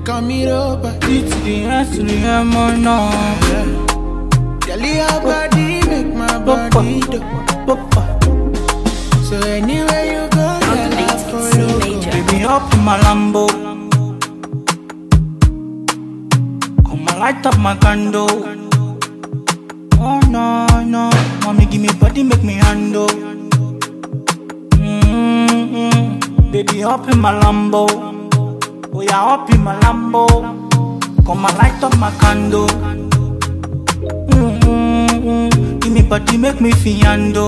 call me Roba. D to the S to the M or no. Girl, your body make my body do. So anywhere you go, girl, I follow. Baby, up in my Lambo. Come and light up my candle. Oh no, no, mommy give me body, make me handle. Baby, up in my Lambo. Oh yeah, up in my Lambo. Come and light up my candle. Give me body, make me fiando.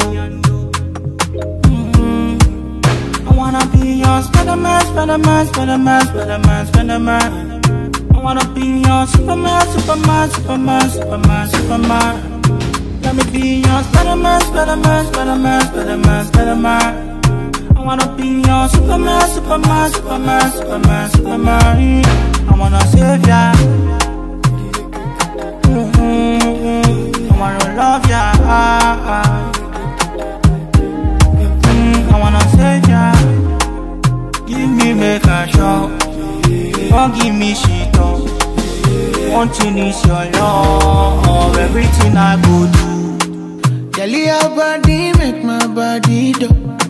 I wanna be your spiderman, spiderman, spiderman, spiderman, spiderman. I wanna be your superman, superman, superman, superman, superman. Let me be your spiderman, spiderman, spiderman, spiderman, spiderman. I wanna be your superman, superman, superman, superman, superman. I wanna save ya. I wanna love ya. I wanna save ya. Give me make a show. Don't give me shit up. One thing is your love. Everything I go do. Girl, your body make my body do.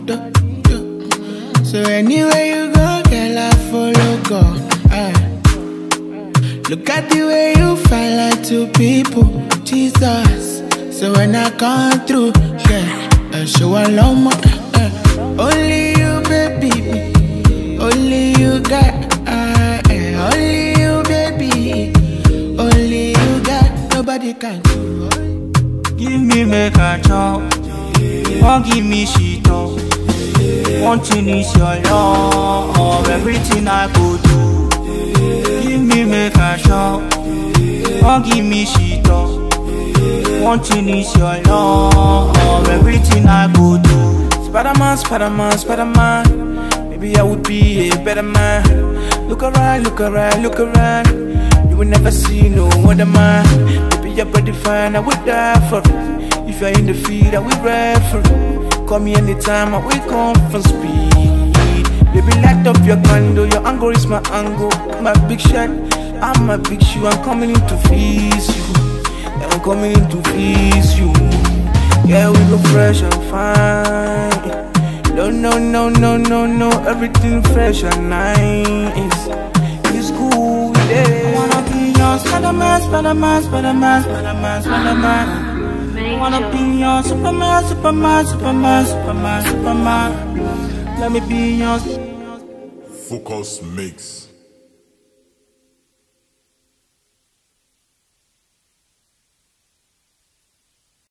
So anywhere you go, girl, I follow go. Look at the way you fight like two people, Jesus. So when I come through, yeah, I show a lot more. Only you, baby, only you got. Only you, baby, only you got. Nobody can do. Give me make a chop. Don't give me shit up. One thing is your love. Everything I go do. Give me make a shop. Don't give me shit up. One thing is your love. Everything I go do. Spiderman, Spiderman, Spiderman. Maybe I would be a better man. Look around, look around, look around. You will never see no other man. Maybe your body fine, I would die for it. If you're in the field, I will ride for it. Call me anytime, I will come from speed. Baby, light up your candle. Your angle is my angle. My big shot, I'm a big shoe. I'm coming in to feast you. I'm coming in to feast you. Yeah, we look fresh and fine. No, no, no, no, no, no. Everything fresh and nice. It's good, yeah. I wanna be your spiderman, spiderman, spiderman, spiderman, spiderman. I wanna be your superman, superman, superman, superman, superman. Let me be your Focus Mix.